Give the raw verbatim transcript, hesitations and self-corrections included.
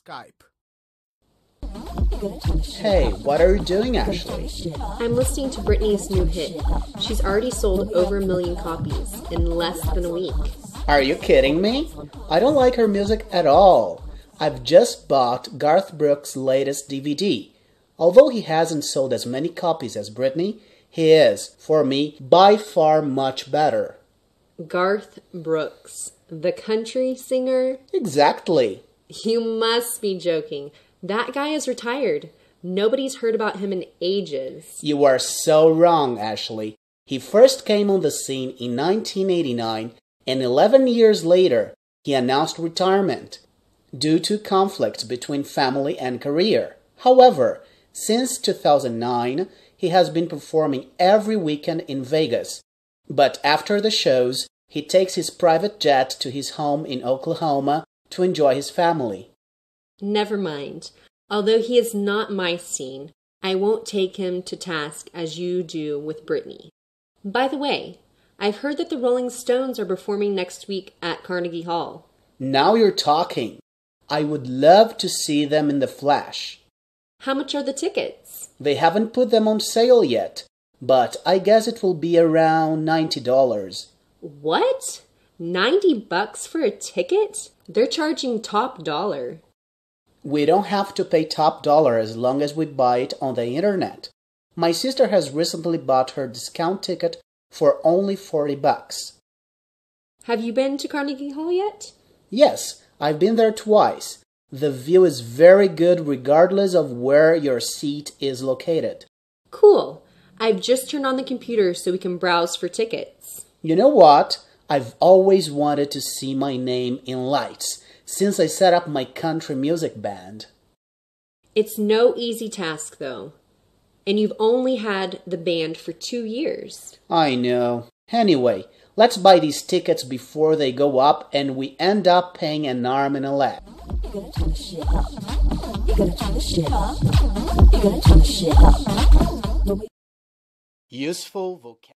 Skype. Hey, what are you doing, Ashley? I'm listening to Britney's new hit. She's already sold over a million copies in less than a week. Are you kidding me? I don't like her music at all. I've just bought Garth Brooks' latest D V D. Although he hasn't sold as many copies as Britney, he is, for me, by far much better. Garth Brooks, the country singer? Exactly. You must be joking. That guy is retired. Nobody's heard about him in ages. You are so wrong, Ashley. He first came on the scene in nineteen eighty-nine, and eleven years later, he announced retirement due to conflicts between family and career. However, since two thousand nine, he has been performing every weekend in Vegas. But after the shows, he takes his private jet to his home in Oklahoma to enjoy his family. Never mind. Although he is not my scene, I won't take him to task as you do with Britney. By the way, I've heard that the Rolling Stones are performing next week at Carnegie Hall. Now you're talking. I would love to see them in the flesh. How much are the tickets? They haven't put them on sale yet, but I guess it will be around ninety dollars. What? ninety bucks for a ticket? They're charging top dollar. We don't have to pay top dollar as long as we buy it on the internet. My sister has recently bought her discount ticket for only forty bucks. Have you been to Carnegie Hall yet? Yes, I've been there twice. The view is very good regardless of where your seat is located. Cool. I've just turned on the computer so we can browse for tickets. You know what? I've always wanted to see my name in lights since I set up my country music band. It's no easy task, though. And you've only had the band for two years. I know. Anyway, let's buy these tickets before they go up and we end up paying an arm and a leg. You gotta turn the shit up. You gotta turn the shit up. You gotta turn the shit up. Useful vocabulary.